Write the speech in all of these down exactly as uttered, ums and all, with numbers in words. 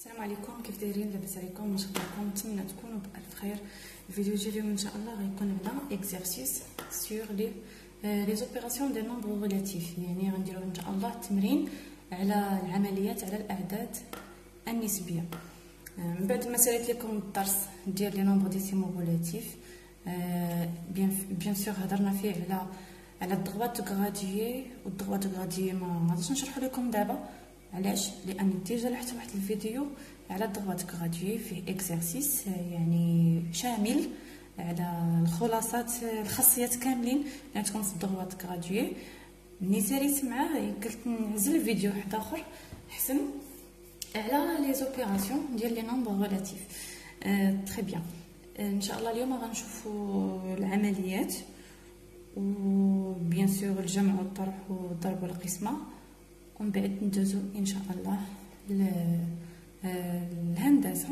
السلام عليكم، كيف دايرين؟ لاباس عليكم؟ واش اخباركم؟ نتمنى تكونوا بالف خير. الفيديو ديال اليوم ان شاء الله غيكون على اكزرسيس سور لي لي زوبيراسيون دي نومبر ريلاتيف، يعني غنديروا ان شاء الله تمرين على العمليات على الاعداد النسبيه. من بعد ما ساليت لكم الدرس ديال لي نومبر ديسيمو ريلاتيف، بيان بيان سور هضرنا فيه على على الضغوات غراديي والضغوات غراديي. ما غاديش نشرح لكم دابا، علاش؟ لان ديجا لحت واحد الفيديو على الضغوات غراديي فيه اكزرسيس يعني شامل على الخلاصات الخاصيات كاملين اللي تكون في الضغوات غراديي. ملي ساليت معاه قلت نعزل الفيديو واحد اخر حسن على لي زوبيراسيون ديال لي نومبر ريلاتيف. أه تري بيان. ان شاء الله اليوم غنشوفوا العمليات وبيان سور الجمع والطرح والضرب والقسمه، ومن بعد ندوزو ان شاء الله للهندسه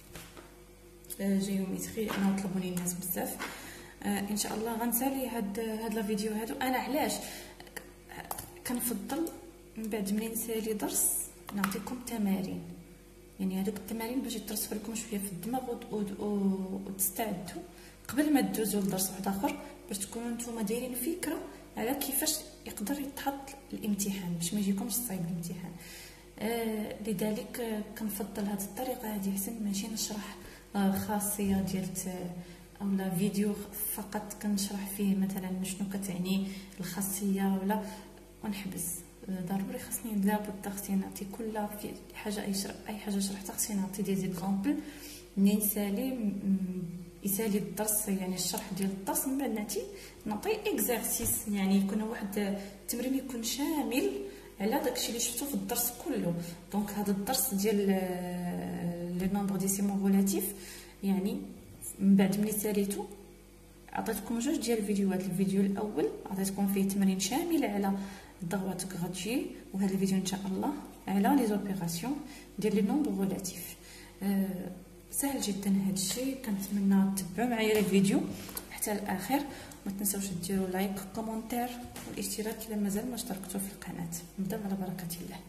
جيومتري لانه طلبوني الناس بزاف. ان شاء الله غنسالي هاد هاد لا فيديو هادو. انا علاش كنفضل من بعد منين نسالي درس نعطيكم تمارين، يعني هذوك التمارين باش يترسخوا لكم شويه في الدماغ وتستعدوا قبل ما تدوزوا لدرس واحد اخر، باش تكونوا نتوما دايرين فكره على كيفاش يقدر يتحط الامتحان باش ما يجيكمش صعيب الامتحان. آه لذلك آه كنفضل هذه الطريقه هذه حسن ماشي نشرح آه خاصيه ديال اولا فيديو فقط كنشرح فيه مثلا شنو كتعني الخاصيه ولا ونحبس. آه ضروري خاصني لابد خصني نعطي كل في حاجه اي شرح اي حاجه شرحتها خصني نعطي دي زيكزامبل منين نسالي يسالي الدرس، يعني الشرح ديال الدرس من بعد نعطي نعطي اكزرسيس، يعني يكون واحد التمرين يكون شامل على داكشي اللي شفتو في الدرس كله. دونك هذا الدرس ديال لي نومبر ديسيمو ريلاتيف يعني من بعد ملي ساليتو عطيتكم جوج ديال الفيديوهات. الفيديو الاول عطيتكم فيه تمرين شامل على الضغوات غراديي، وهذا الفيديو ان شاء الله على لي زوبيراسيون ديال لي نومبر ريلاتيف. أه سهل جدا هذا الشيء. كنتمنى تتبعوا معايا الفيديو حتى الاخر، ما تنساوش ديروا لايك كومونتير والاشتراك الا مازال ما اشتركتوا في القناه. نبداو على بركه الله.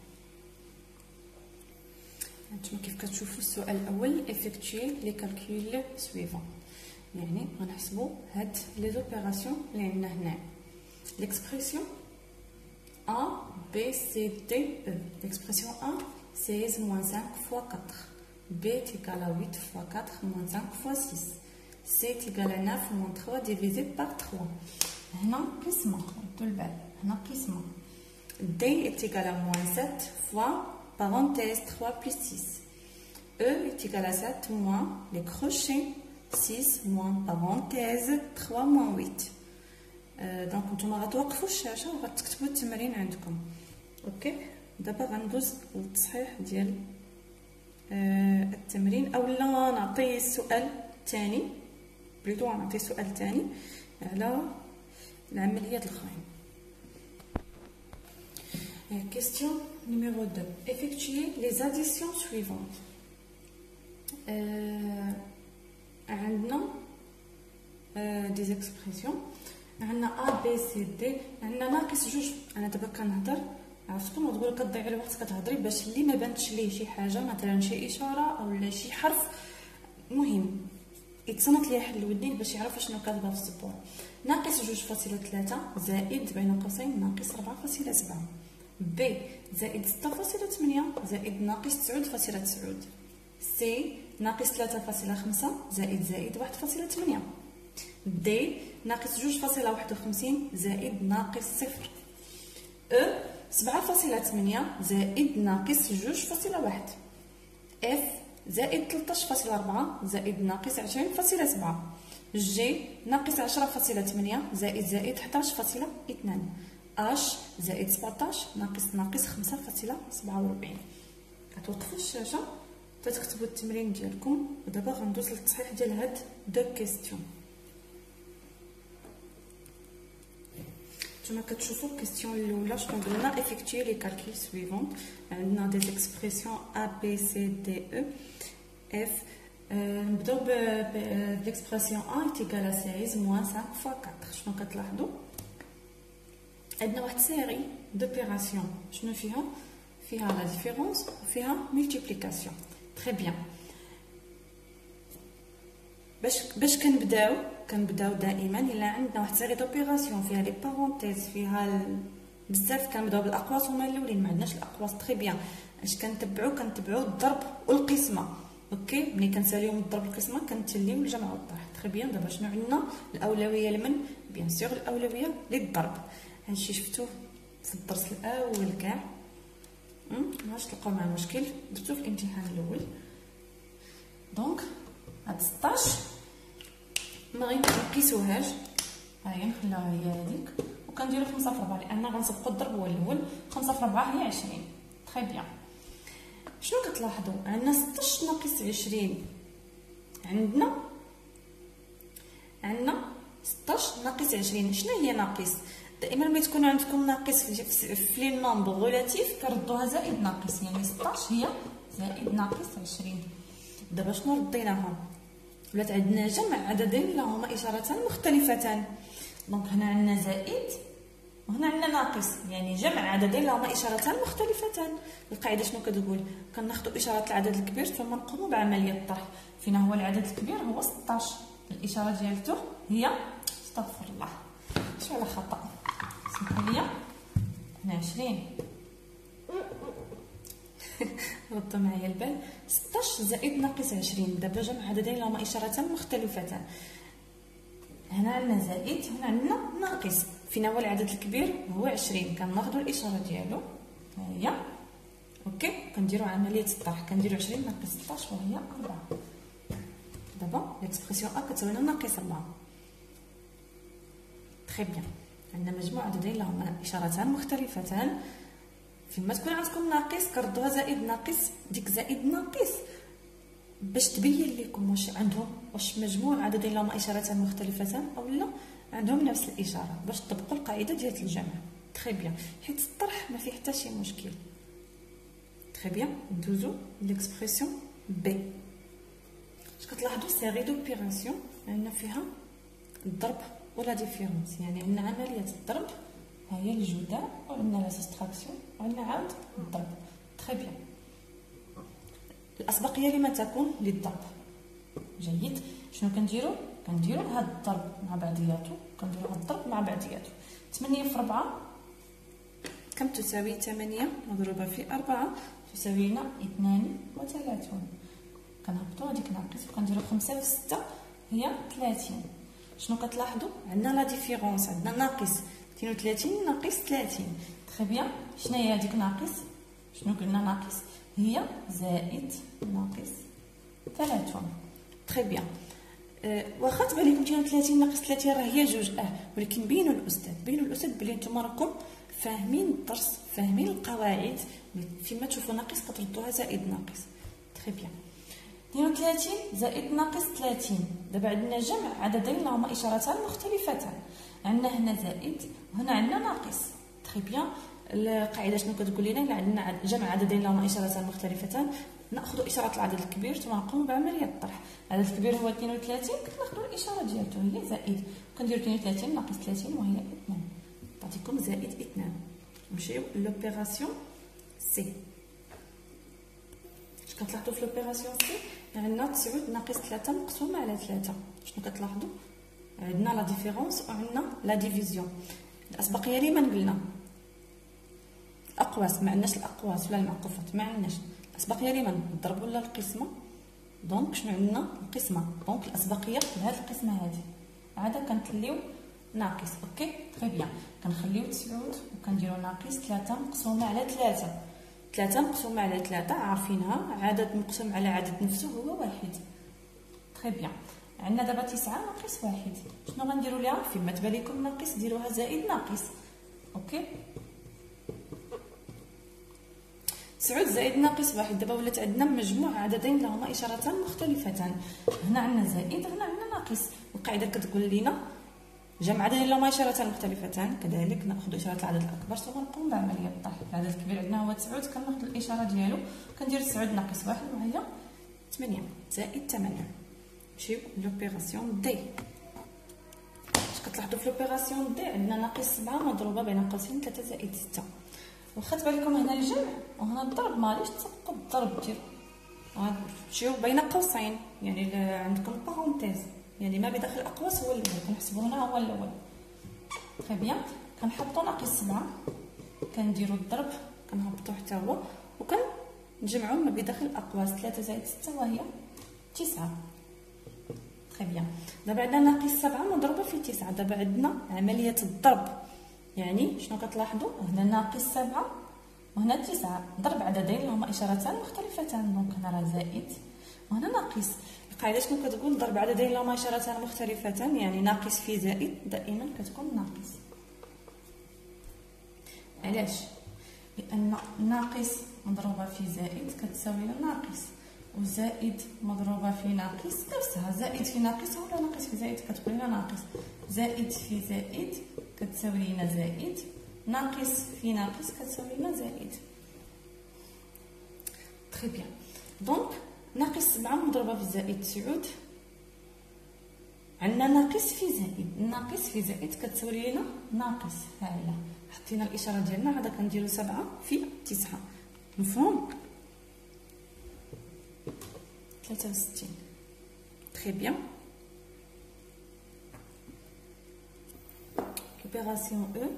هانتوما كيف كتشوفوا السؤال الاول effectuer لي كالكول سويفون، يعني غنحسبوا هاد لي زوبيراسيون اللي عندنا هنا. ليكسبرسيون A B C D E. L'expression A seize moins cinq fois quatre. B est égal à huit fois quatre moins cinq fois six. C est égal à neuf moins trois divisé par trois. هنا قسمة ردوا البال، هنا قسمة. D est égal à moins sept fois parenthèse trois plus six. E est égal à sept moins les crochets six moins parenthèse trois moins huit. دونك نتوما غتوقفوا الشاشة وغتكتبوا التمارين عندكم. اوكي دابا غندوز للتصحيح ديال آه التمرين، اولا نعطي السؤال الثاني بليتو نعطي السؤال الثاني على العمليات الاخرين. كيستيون نيميرو deux. Effectuer les additions suivantes. آه عندنا آه دي اكسبرسيون، عندنا ا بي سي دي، عندنا ناقص جوج. انا دابا كنهضر عرفتكم تقولوا كتضيعي الوقت كتهضري باش اللي ما بانتش ليه شي حاجه مثلا شي اشاره اولا شي حرف مهم يتصنت ليه حل الودين باش يعرف شنو كاتبه في السبوره. ناقص جوج فاصلة ثلاثة زائد بين قوسين ناقص ربعة فاصلة سبعة. بي زائد ستة فاصلة ثمانية زائد ناقص تسعود فاصلة تسعود. سي ناقص ثلاثة فاصلة خمسة زائد زائد واحد فاصلة ثمانية. دي ناقص جوج فاصلة واحد وخمسين زائد ناقص صفر. او سبعة فاصلة ثمانية زائد ناقص جوج فاصلة واحد. اف زائد ثلاثطاش فاصلة أربعة زائد ناقص عشرين فاصلة سبعة. جي ناقص عشرة فاصلة ثمانية زائد زائد حداش فاصلة اثنان. اش زائد سبعطاش ناقص ناقص خمسة فاصلة سبعة وربعين. كتوقفوا الشاشه تكتبوا التمرين ديالكم، ودابا غندوز للتصحيح ديال هاد دو كيستيون. كما كتشوفوا الكيستيون الاولى شنو قلنا effectuer les calculs suivants. عندنا دي اكسبرسيون A B C D E F. نبداو بالاكسبرسيون A est égal à seize moins cinq fois quatre. شنو كتلاحظوا عندنا واحد سيري دوبيراسيون شنو فيها فيها لا ديفيرونس وفيها ملتيبليكاسيون. تري بيان. باش باش كنبداو كنبداو دائما الا عندنا واحد سيري دوبيراسيون فيها لي بارونتيز فيها ال... بزاف كنبداو بالاقواس هما الاولين، ما عندناش الاقواس تري بيان. اش كنتبعوا كنتبعوا الضرب والقسمه. اوكي ملي كنساليو من الضرب والقسمه كنتليو الجمع والطرح. تري بيان. دابا شنو عندنا؟ الاولويه لمن؟ بيان سور الاولويه للضرب. هادشي شفتوه في الدرس الاول كاع، ماش تلقاو مع مشكل، درتو في الامتحان الاول. دونك هاد ستاش ما غنقيسوهاش، هاهي نخليوها هي هذيك وكنديرو خمسة في ربعة لان غنسبقو الضرب هو الاول. خمسة في ربعة هي عشرين. تري بيان. شنو كتلاحظوا؟ عندنا ستاش ناقص عشرين، عندنا عندنا ستاش ناقص عشرين. شنو هي ناقص؟ دائما ملي تكون عندكم ناقص في لي نومبر ريلاتيف كردوها زائد ناقص، يعني ستاش هي زائد ناقص عشرين. دابا شنو رديناها؟ ولات عندنا جمع عددين لهما اشارتان مختلفتان. دونك هنا عندنا زائد وهنا عندنا ناقص، يعني جمع عددين لهما اشارتان مختلفتان. القاعده شنو كتقول؟ كناخذوا اشاره العدد الكبير ثم نقوموا بعمليه الطرح. فينا هو العدد الكبير؟ هو ستاش. الاشاره ديالته هي استغفر الله شو على خطا، سمحوا لي، هنا عشرين ردوا معايا البال. ستاش زائد ناقص عشرين. دابا جمع عددين لهما اشارتان مختلفتان. هنا عندنا زائد، هنا عندنا ناقص. فينا هو العدد الكبير؟ هو عشرين. كناخذوا الاشاره ديالو ها هي. اوكي كنديروا عمليه الطرح. كنديروا عشرين ناقص ستاش وهي أربعة. دابا ليكسبرسيون ا كتساوي لنا ناقص أربعة. تري بيان. عندنا مجموع عددين لهما اشارتان مختلفتان. فيما تكون عندكم ناقص كردوها زائد ناقص. ديك زائد ناقص باش تبين لكم واش عندهم واش مجموع عددين لهما اشارتان مختلفتان او لا عندهم نفس الاشاره، باش تطبقوا القاعده ديال الجمع. تري بيان. حيت الطرح ما فيه حتى شي مشكل. تري بيان. ندوزو ليكسبرسيون بي. اش كتلاحظوا؟ سيري دوبيراسيون عندنا فيها الضرب ولا ديفيرونس، يعني عندنا عمليه الضرب ها هي الجداء وعندنا لا سبستراكسيون وعندنا عاود الضرب. تري بيان. الاسبقيه لما تكون للضرب. جيد. شنو كنديروا؟ كنديروا هاد الضرب مع بعضياتو، كنديروا هاد الضرب مع بعضياتو. ثمانية في ربعة كم تساوي؟ ثمانية مضروبه في أربعة تساوي لنا اثنان وثلاثون. كنهبطوا هذيك ناقص وكنديروا خمسة في ستة هي ثلاثين. شنو كتلاحظوا؟ عندنا لا ديفيرونس، عندنا ناقص اثنين وثلاثين ناقص ثلاثين. تري بيان. شنو هي هذيك ناقص؟ شنو قلنا ناقص؟ هي زائد ناقص ثلاثون. تري بيان. أه واخا تبان لكم اثنين وثلاثين ناقص ثلاثين راه هي جوج، اه ولكن بينوا الاستاذ بينوا الاستاذ بلي نتوما راكم فاهمين الدرس فاهمين القواعد. فيما تشوفوا ناقص كتردوها زائد ناقص. تري بيان. اثنين وثلاثين زائد ناقص ثلاثين. دابا عندنا جمع عددين لهما اشارتان مختلفتان. عندنا هنا زائد وهنا عندنا ناقص. تري بيان. القاعده شنو كتقول لنا؟ الا عندنا جمع عددين لهما اشارتان مختلفتان ناخذ اشاره العدد الكبير ثم نقوم بعمليه الطرح. العدد الكبير هو اثنين وثلاثين، كناخذوا الاشاره ديالته هي زائد، كنديروا اثنين وثلاثين ناقص ثلاثين وهي اثنان، تعطيكم زائد اثنان. نمشيو لوبيراسيون سي. اش كتلاحظوا في لوبيراسيون سي؟ عندنا تسعود ناقص ثلاثة مقسومه على ثلاثة. شنو كتلاحظوا؟ عندنا لا ديفيرونس وعندنا لا ديفيزيون. الاسبقيه لمن قلنا؟ الاقواس. ما عندناش الاقواس ولا المعقوفات، ما عندناش. الاسبقيه لمن؟ الضرب ولا القسمه؟ دونك شنو عندنا؟ القسمه. دونك الاسبقيه لهاد القسمه هذه عاده كنخليو ناقص. اوكي تري بيان. كنخليو تسعود وكنديروا ناقص ثلاثة مقسومه على ثلاثة. ثلاثة مقسومه على ثلاثة عارفينها، عدد مقسوم على عدد نفسه هو واحد. تري بيان. عندنا دابا تسعة ناقص واحد. شنو غنديروا ليها؟ فيما تبان لكم ناقص ديروها زائد ناقص. اوكي تسعود زائد ناقص واحد. دابا ولات عندنا مجموع عددين لهما اشارتان مختلفتان. هنا عندنا زائد هنا عندنا ناقص. القاعده كتقول لنا جمع عددين لهما اشارتان مختلفتان، كذلك ناخذ اشاره العدد الاكبر ثم نقوم بعمليه الطرح. العدد الكبير عندنا هو تسعود، كناخذ الاشاره ديالو كندير تسعود ناقص واحد وهي ثمانية زائد ثمانية. نمشيو لوبيراسيون دي. اش كتلاحظوا في لوبيراسيون دي؟ عندنا ناقص سبعة مضروبه بين قوسين ثلاثة زائد ستة. واخا تبان لكم هنا الجمع وهنا الضرب، ماليش تسبقوا الضرب ديروا تمشيو بين قوسين، يعني عندكم بارونتيز، يعني ما بداخل الاقواس هو الاول، كنحسبوا هنا هو الاول. تري بيان. كنحطوا ناقص سبعة، كنديروا الضرب، كنهبطوا حتى هو، وكنجمعوا ما بداخل الاقواس. ثلاثة زائد ستة وهي تسعة. تري بيان. دابا عندنا ناقص سبعة مضروبه في تسعة. دابا عندنا عمليه الضرب، يعني شنو كتلاحظوا هنا؟ ناقص سبعة وهنا تسعة، ضرب عددين هما اشارتان مختلفتان، دونك هنا راه زائد وهنا ناقص. القاعده شنو كتقول؟ ضرب عددين هما اشارتان مختلفتان، يعني ناقص في زائد دائما كتكون ناقص. علاش؟ لان ناقص مضروبه في زائد كتساوي ناقص، وزائد مضروبه في ناقص نفسها، زائد في ناقص ولا ناقص في زائد كتقول لنا ناقص، زائد في زائد كتساوي لنا زائد، ناقص في ناقص كتساوي لنا زائد. تري بيان. دونك ناقص سبعة مضروبه في زائد تسعود، عندنا ناقص في زائد، ناقص في زائد كتساوي لنا ناقص. ها هي حطينا الاشاره ديالنا، عاد كنديروا سبعة في تسعة، مفهوم؟ ثلاثة وستين. تري بيان. اوبيراسيون او،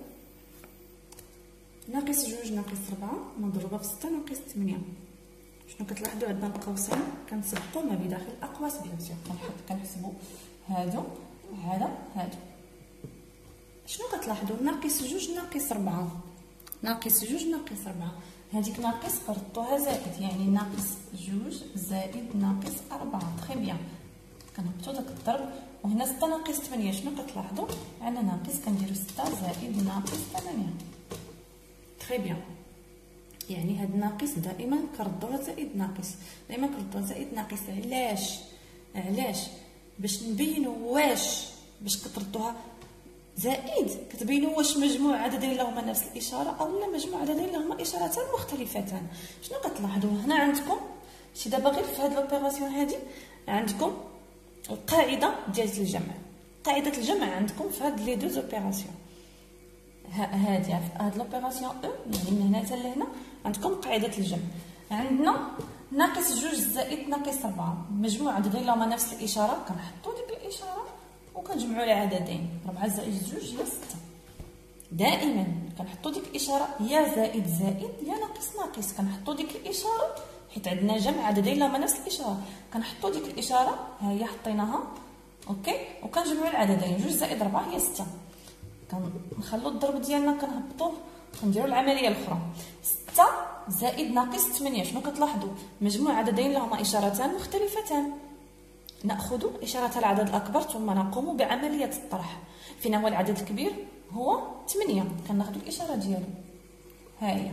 ناقص جوج ناقص ربعة مضروبه في ستة ناقص ثمانية. شنو كتلاحظوا؟ عندنا القوسين كنسبقوا ما بداخل الاقواس بيان سور، كنحط كنحسبوا هادو على هادو. شنو كتلاحظوا؟ ناقص جوج ناقص ربعة، ناقص جوج ناقص ربعة، هذيك ناقص قرطوها زائد، يعني ناقص جوج زائد ناقص أربعة. تري بيان. كنهبطوا داك الضرب، وهنا ستة ناقص ثمانية، شنو كتلاحظوا؟ عندنا ناقص كنديروا ستة زائد ناقص ثمانية. تري بيان. يعني هاد ناقص دائما كردوها زائد ناقص، دائما كردوها زائد ناقص. علاش؟ علاش؟ باش نبينوا واش باش كتردوها زائد كتبينوا واش مجموع عددين لهما نفس الاشاره او لا مجموع عددين لهما اشارتان مختلفتان. شنو كتلاحظوا هنا عندكم؟ شي دابا غير في هاد لوبيراسيون هادي عندكم القاعده ديال الجمع، قاعده الجمع عندكم في هاد لي دوز اوبيراسيون هادي، في هاد لوبيراسيون او، يعني من هنا حتى لهنا عندكم قاعده الجمع. عندنا ناقص جوج زائد ناقص ربعة، مجموع عددين لهما نفس الاشاره، كنحطوا ديك الاشاره وكنجمعوا العددين. ربعة زائد جوج هي ستة. دائما كنحطوا ديك الاشاره يا زائد زائد يا ناقص ناقص، كنحطوا ديك الاشاره حيت عندنا جمع عددين لهما نفس الاشاره، كنحطوا ديك الاشاره ها هي حطيناها اوكي، وكنجمعوا العددين. جوج زائد ربعة هي ستة، كنخلوا الضرب ديالنا كنهبطوه، كنديروا العمليه الاخرى. ستة زائد ناقص ثمانية، شنو كتلاحظوا؟ مجموع عددين لهما اشارتان مختلفتان، ناخذ اشاره العدد الاكبر ثم نقوم بعمليه الطرح. فين هو العدد الكبير؟ هو ثمانية، كناخذ الاشاره ديالو ها هي،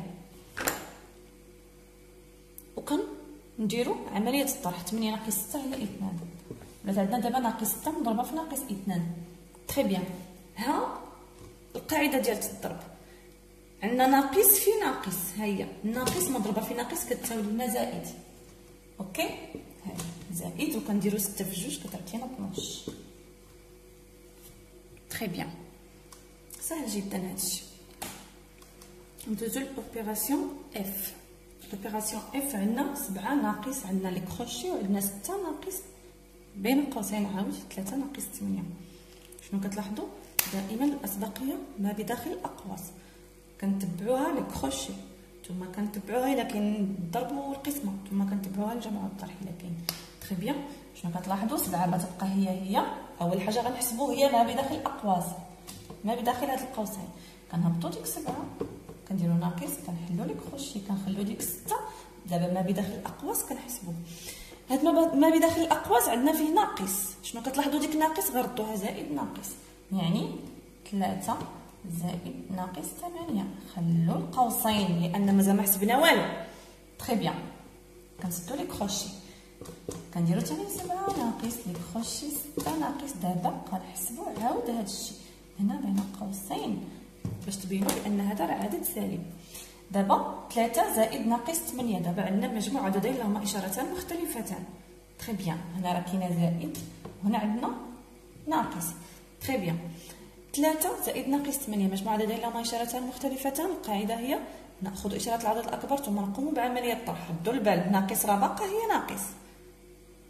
وكنديروا عمليه الطرح. ثمانية ناقص ستة هي اثنان، ولات عندنا دابا ناقص ستة مضروبه في ناقص اثنان. تري بيان. ها القاعده ديال الضرب، عندنا ناقص في ناقص، ها هي ناقص مضروبه في ناقص كتساوي لنا زائد. اوكي، ها زائد، وكنديروا ستة في جوج كتعطينا اثناش. تري بيان. سهل جدا هادشي. ندوزو لوبيراسيون اف. لوبيراسيون اف عندنا سبعة ناقص، عندنا لي كروشي، وعندنا ستة ناقص بين قوسين عاود ثلاثة ناقص ثمانية. شنو كتلاحظوا؟ دائما الاسبقيه ما بداخل الاقواس، كنتبعوها لي كروشي، ثم كنتبعوها الا كاين الضرب والقسمه، ثم كنتبعوها الجمع والطرح الا كاين. تري بيان. شنو كتلاحظوا؟ سبعة غتبقى هي هي، اول حاجه غنحسبوا هي ما بداخل الاقواس، ما بداخل هاد القوسين. كنهبطوا ديك سبعة كنديروا ناقص، كنحلوا لي كروشي، كنخليو ديك ستة. دابا ما بداخل الاقواس كنحسبوا هاد ما بداخل الاقواس عندنا فيه ناقص. شنو كتلاحظوا؟ ديك ناقص غردوها زائد ناقص، يعني ثلاثة زائد ناقص ثمانية. خلوا القوسين لان مازال ما حسبنا والو. تري بيان. كنسدوا لي كروشي، كنديروا ثاني سبعة ناقص لي كروشي ستة ناقص. دابا غنحسبوا عاود هذا الشيء هنا بين قوسين باش تبينوا بان هذا راه عدد سالب. دابا ثلاثة زائد ناقص ثمانية، دابا عندنا مجموع عددين لهما اشارتان مختلفتان. تري بيان. هنا راه كاينه زائد وهنا عندنا ناقص. تري بيان. ثلاثة زائد ناقص ثمانية، مجموع عددين لهما اشارتان مختلفتان. القاعده هي ناخذ اشاره العدد الاكبر ثم نقوم بعمليه الطرح. ردوا البال، ناقص راه باقا هي ناقص،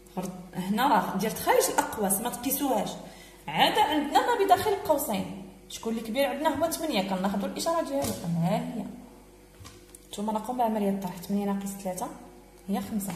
هنا راه ديال خارج الاقواس ما تقيسوهاش. عاد عندنا ما بداخل القوسين. شكون اللي كبير عندنا هو ثمانية، كناخذوا الاشاره ديالو ها هي. ثم نقوم بعمليه الطرح. ثمانية ناقص ثلاثة هي خمسة.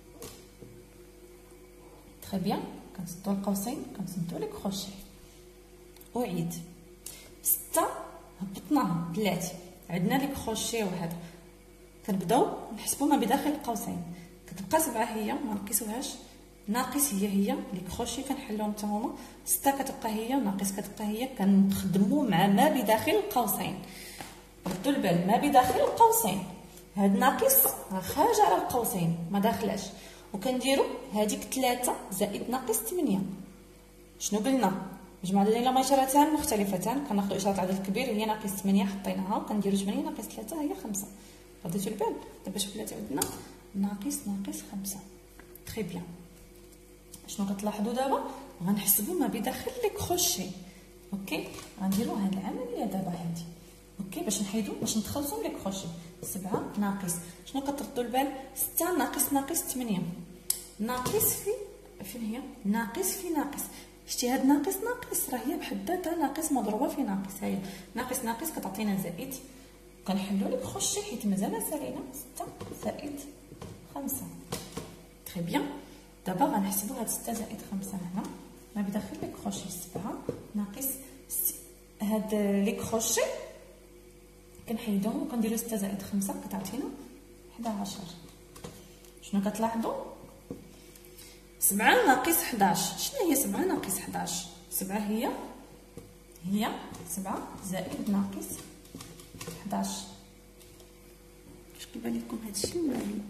تري بيان. كنسدو القوسين كنسدو لي كروشي. اعيد ستة هبطناها بلاتي، عندنا لي كروشي وهذا. كنبداو نحسبوا ما بداخل القوسين. كتبقى سبعة هي ما نقيسوهاش، ناقص هي هي لي كروشي كنحلوهم حتى هما. ستة كتبقى هي، ناقص كتبقى هي. كنخدموا مع ما بداخل القوسين. ردوا البال، ما بداخل القوسين. هاد ناقص راه خارج على القوسين ما داخلاش، وكنديروا هذيك ثلاثة زائد ناقص ثمانية. شنو قلنا؟ مجموع عددين لهما اشارتان مختلفتان. كناخذوا اشاره العدد الكبير هي ناقص ثمانية حطيناها، وكنديروا ثمانية ناقص ثلاثة هي خمسة. رديتوا البال؟ دابا شوف بلاتي عندنا ناقص ناقص خمسة. تري بيان. شنو كتلاحظوا دابا؟ غنحسبوا ما بداخل لي كروشي. اوكي، غنديروا هاد العمليه دابا هادي. اوكي، باش نحيدوا باش نتخلصوا من لي كروشي. سبعة ناقص شنو كتردوا البال؟ ستة ناقص ناقص ثمانية. ناقص في فين هي؟ ناقص في ناقص. شتي هاد ناقص ناقص راه هي بحد ذاتها ناقص مضروبه في ناقص. ها هي ناقص ناقص كتعطينا زائد. كنحلوا لي كروشي حيت مازال سالينا. ستة زائد خمسة. تري بيان. دابا غنحسبوا هاد ستة زائد خمسة هنا ما بداخل لي كروشي. سبعة ناقص هاد لي كروشي كنحيدوهم وكنديروا ستة زائد خمسة كتعطينا حداش. شنو كتلاحظوا؟ سبعة ناقص حداش. شنو هي سبعة ناقص حداش؟ سبعة هي هي سبعة زائد ناقص حداش. واش كيبان لكم هادشي ولا لا؟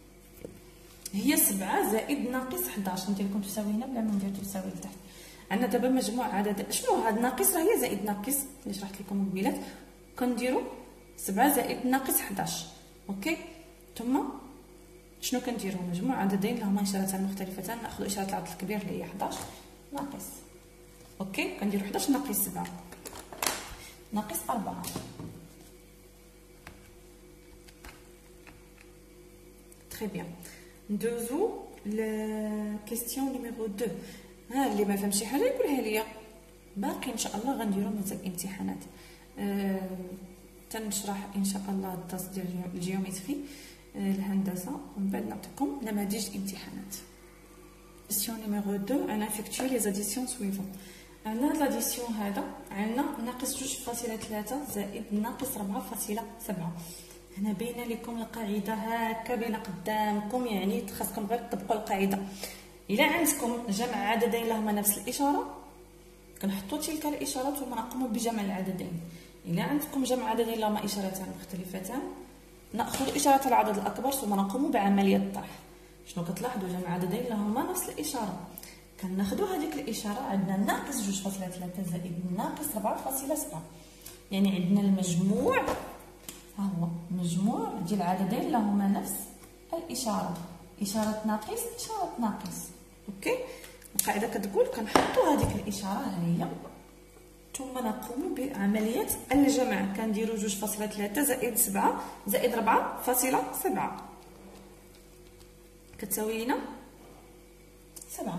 هي سبعة زائد ناقص حداش. ندير لكم تساوي هنا بلا ما ندير تساوي لتحت. عندنا دابا مجموع عدد. شنو هاد ناقص؟ راه هي زائد ناقص اللي شرحت لكم قبيلات. كنديروا سبعة زائد ناقص حداش. اوكي، ثم شنو كنديروا؟ مجموع عددين لهما اشارتان مختلفتان. ناخذ اشاره العدد الكبير اللي هي حداش ناقص. اوكي، كنديروا حداش ناقص سبعة ناقص أربعة. تري بيان. ندوزو ل كيستيون نيميرو اثنين. ها اللي ما فهمش شي حاجه يقولها ليا. باقي ان شاء الله غنديروا مازال امتحانات. أه... تنشرح ان شاء الله الدرس ديال الجيومتري الهندسه، ومن بعد نعطيكم نماذج الامتحانات. كيستيون نيميرو اثنين. انا افكتوي لي زاديسيون سويفون. عندنا هاد لاديسيون هذا عندنا ناقص جوج فاصلة ثلاثة زائد ناقص ربعة فاصلة سبعة. هنا باينه لكم القاعده هكا باينه قدامكم، يعني خاصكم غير تطبقوا القاعده. الا عندكم جمع عددين لهما نفس الاشاره كنحطوا تلك الاشارات ثم نقوم بجمع العددين. الا عندكم جمع عددين لهما اشارتان مختلفتان ناخذ اشاره العدد الاكبر ثم نقوم بعمليه الطرح. شنو كتلاحظوا؟ جمع عددين لهما نفس الاشاره كناخذوا هذيك الاشاره. عندنا ناقص جوج فاصلة ثلاثة زائد ناقص ربعة فاصلة سبعة، يعني عندنا المجموع ها هو مجموع ديال العددين لهما نفس الاشاره. اشاره ناقص اشاره ناقص. اوكي، القاعده كتقول كنحطوا هذيك الاشاره ها هي ثم نقوم بعمليه الجمع. كنديروا جوج فاصلة ثلاثة زائد سبعة زائد ربعة فاصلة سبعة كتساوي لنا سبعة.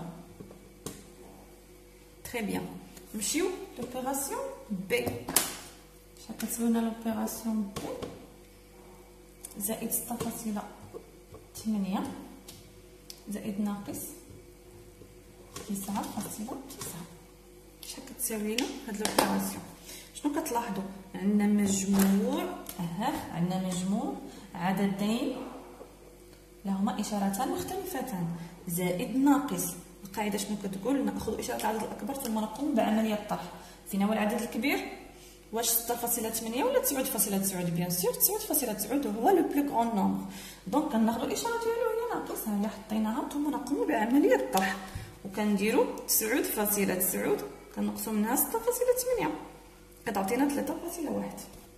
تري بيان. نمشيو لوبيراسيون بي. شحال كتساوي لنا لوبيراسيون بي؟ زائد ستة فاصلة ثمانية زائد ناقص تسعة فاصلة تسعة. شحال كتساوي لنا هاد لوبيراسيون؟ شنو كتلاحظوا؟ عندنا مجموع اها عندنا مجموع عددين لهما اشارتان مختلفتان زائد ناقص. القاعده شنو كتقول؟ ناخذ اشاره العدد الاكبر ثم نقوم بعمليه الطرح. فين هو العدد الكبير؟ واش ستة فاصلة ثمانية ولا تسعة فاصلة تسعة؟ بيان سور تسعة فاصلة تسعة هو لو بلو غران نومبر. دونك كناخذ الاشاره ديالو هي ناقص، ها هي حطيناها ثم نقوم بعمليه الطرح وكنديروا تسعة فاصلة تسعة كنقصوا منها ستة فاصلة ثمانية كتعطينا ثلاثة فاصلة واحد.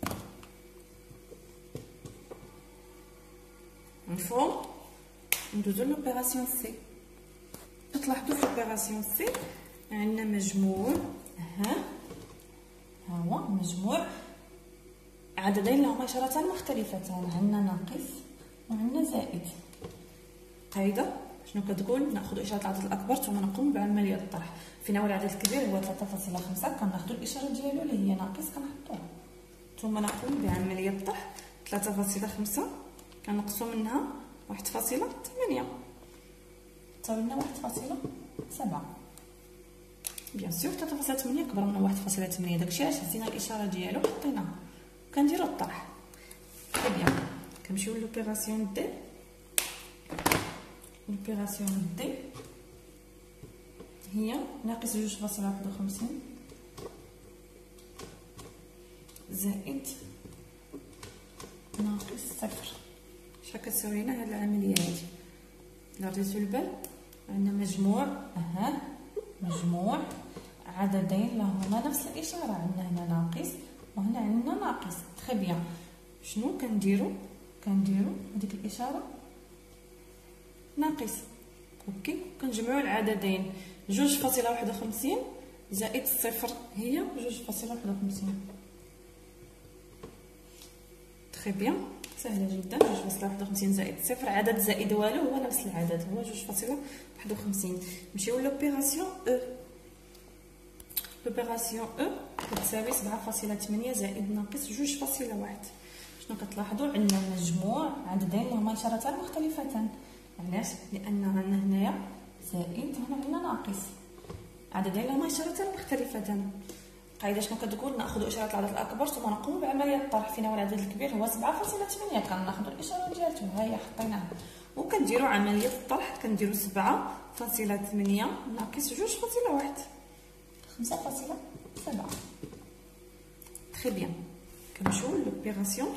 مفهوم؟ ندوزو لوبيراسيون سي. كتلاحظوا في لوبيراسيون سي عندنا مجموع ها ها هو مجموع عددين لهما اشارتان مختلفتان. عندنا ناقص وعندنا زائد. قاعده شنو كتقول؟ ناخذ اشاره العدد الاكبر ثم نقوم بعمليه الطرح. فينا هو العدد الكبير هو ثلاثة فاصلة خمسة، كناخذ الاشاره ديالو اللي هي ناقص كنحطوها ثم نقوم بعمليه الطرح. ثلاثة فاصلة خمسة كنقصوا منها واحد فاصلة ثمانية تساوي لنا واحد فاصلة سبعة. بيان سور ثلاثة فاصلة ثمانية كبر من واحد فاصلة ثمانية، داكشي علاش هزينا الاشاره ديالو حطيناها كنديروا الطرح. تري بيان. كنمشيو لوبيراسيون دي. لوبيراسيون دي هي ناقص جوج فاصلة واحد وخمسين زائد ناقص صفر. شحال كتساوي لنا هاد العمليه هادي؟ الا رديتو البال عندنا مجموع، اها مجموع عددين لهما نفس الاشاره، عندنا هنا ناقص وهنا عندنا ناقص. تري بيان. شنو كنديرو؟ كنديرو هذيك الاشاره ناقص، اوكي، كنجمعوا العددين جوج فاصلة واحد وخمسين زائد صفر هي جوج فاصلة واحد وخمسين. تري بيان، سهله جدا. جوج فاصلة واحد وخمسين زائد صفر، عدد زائد والو هو نفس العدد، هو جوج فاصلة واحد وخمسين. نمشيو لوبيراسيون او. لوبيراسيون او كتساوي سبعة فاصلة ثمانية زائد ناقص جوج فاصلة واحد. شنو كتلاحظوا؟ عندنا مجموع عددين لهما اشارتان مختلفتان. علاش؟ لان عندنا هنايا زائد هنا عندنا ناقص، عددين لهما اشارتان مختلفتان. القاعده شنو كتقول؟ ناخذ اشاره العدد الاكبر ثم نقوم بعمليه الطرح. فينا هو العدد الكبير هو سبعة فاصلة ثمانية، كناخذ الاشاره ديالته ها هي حطيناها وكنديروا عمليه الطرح. كنديروا سبعة فاصلة ثمانية ناقص جوج فاصلة واحد، خمسة فاصلة سبعة. تري بيان. كنمشيو لوبيراسيون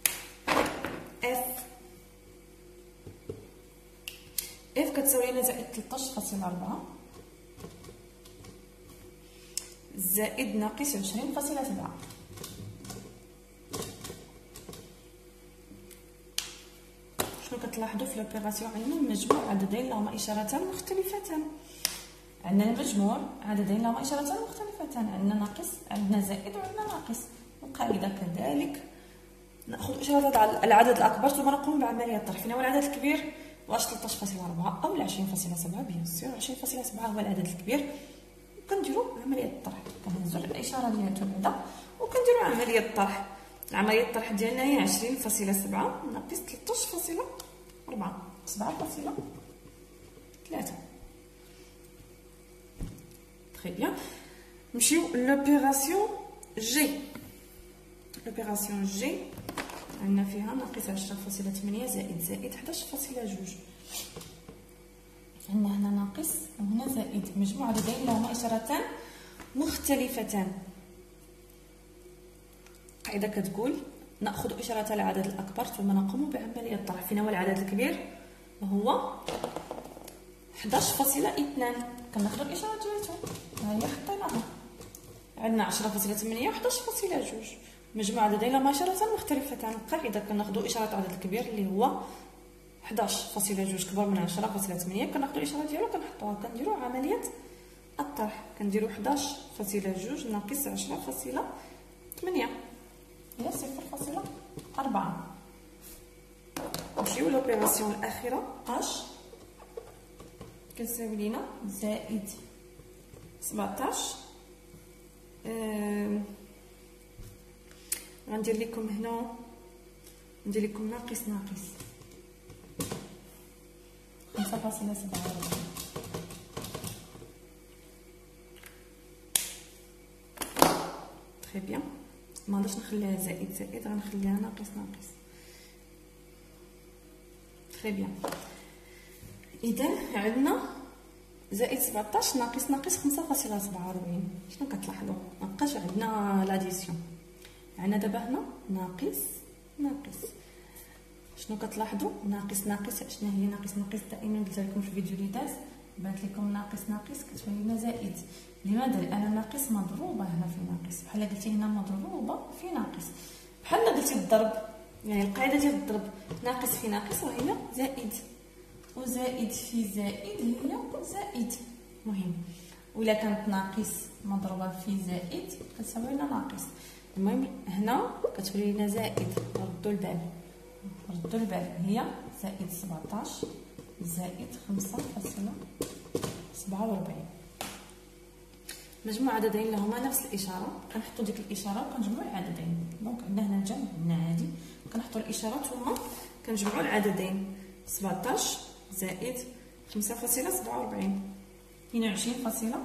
اف. اف كتساوي لنا زائد ثلاثطاش فاصلة أربعة زائد ناقص عشرين فاصلة سبعة. شنو كتلاحظوا في لوبيراسيون؟ عندنا مجموع عددين لهما اشارتان مختلفتان. عندنا المجموع عددين لهما اشارتان مختلفتان، عندنا ناقص، عندنا زائد وعندنا ناقص. القاعده كذلك ناخذ اشاره العدد الاكبر ثم نقوم بعمليه الطرح. فينا هو العدد الكبير واش ثلاثطاش فاصلة أربعة او عشرين فاصلة سبعة؟ بيان سور عشرين فاصلة سبعة هو العدد الكبير. وكنديروا عمليه الطرح، كنهزوا الاشاره ديالته بعدا وكنديروا عمليه الطرح. عمليه الطرح ديالنا هي عشرين فاصلة سبعة ناقص ثلاثطاش فاصلة أربعة، سبعة فاصلة ثلاثة. تري بيان. نمشيو لوبيراسيون جي. لوبيراسيون جي عندنا فيها ناقص عشرة فاصلة ثمانية زائد زائد حداش فاصلة جوج. عندنا هنا ناقص وهنا زائد، مجموع عددين لهما اشارتان مختلفتان. القاعده كتقول ناخذ اشاره العدد الاكبر ثم نقوم بعمليه الطرح. فينا هو العدد الكبير هو حداش فاصلة اثنان، كناخذ الاشاره ديالته ها هي حطيناها. عندنا عشرة فاصلة ثمانية و حداش فاصلة جوج، مجموع عددين لهما اشارتان مختلفتان. القاعده كناخذ اشاره العدد الكبير اللي هو حداش فاصلة جوج كبر من عشرة فاصلة ثمانية، كناخذ الاشاره ديالو كنحطوها، كنديروا عمليه الطرح. كنديروا حداش فاصلة جوج ناقص عشرة فاصلة ثمانية هي صفر فاصلة أربعة. نمشيو لوبيراسيون الاخيره اش كتساوي لينا زائد سبعطاش. أه... غندير لكم هنا ندير لكم ناقص ناقص خمسة فاصلة سبعة. تري بيان. ما غاديش نخليها زائد زائد، غنخليها ناقص ناقص. تري بيان. اذا عندنا زائد سبعطاش ناقص ناقص خمسة فاصلة سبعة وأربعين. شنو كتلاحظوا؟ مابقاش عندنا لاديسيون، عندنا دابا هنا ناقص ناقص. شنو كتلاحظوا؟ ناقص ناقص شنو هي ناقص ناقص؟ دائما قلت لكم في الفيديو اللي داز بانت لكم ناقص ناقص كتبان لنا زائد. لماذا؟ لان ناقص مضروبه هنا في ناقص، بحال قلتي هنا مضروبه في ناقص، بحال قلتي الضرب. يعني القاعده ديال الضرب ناقص في ناقص وهي زائد، وزائد في زائد هي زائد. مهم ولا كانت ناقص مضروبه في زائد كتساوي لنا ناقص. المهم هنا كتولي لنا زائد. ردوا البال ردوا البال هي زائد سبعطاش زائد خمسة فاصلة سبعة وربعين. مجموع عددين اللي هما نفس الاشاره، كنحطوا ديك الاشاره وكنجمعوا العددين. دونك عندنا هنا الجمع عندنا عادي، كنحطوا الاشاره ثم كنجمعوا العددين. سبعطاش زائد خمسة فاصلة سبعة وربعين، اثنين وعشرين فاصلة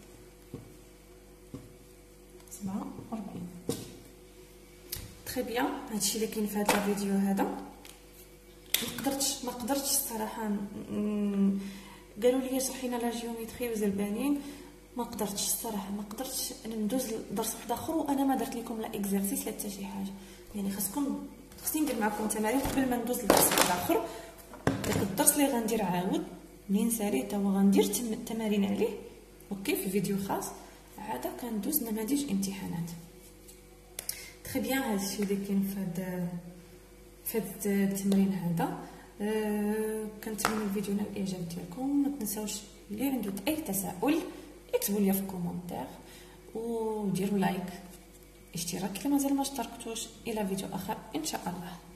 سبعة وربعين. تري بيان. هادشي اللي كاين في هذا الفيديو هذا. ما قدرتش ما قدرتش الصراحه، قالوا لي شرحي لنا لا جيومتري وزلبانين، ما قدرتش الصراحه ما قدرتش ندوز لدرس واحد اخر وانا ما درت لكم لا اكزرسيس لا حتى شي حاجه. يعني خاصكم خصني ندير معكم تمارين قبل ما ندوز لدرس واحد اخر. داك الدرس اللي غندير عاود منين سالي حتى هو غندير تمارين عليه اوكي في فيديو خاص. عاده كندوز نماذج امتحانات. تري بيان. هادشي اللي كاين في هذا في هذا التمرين هذا. أه كنتمنى الفيديو نال الاعجاب ديالكم. ما تنساوش اللي عنده اي تساؤل اكتبوا لي في الكومونتير وديروا لايك اشتراك الا مازال ما اشتركتوش. الى فيديو اخر ان شاء الله.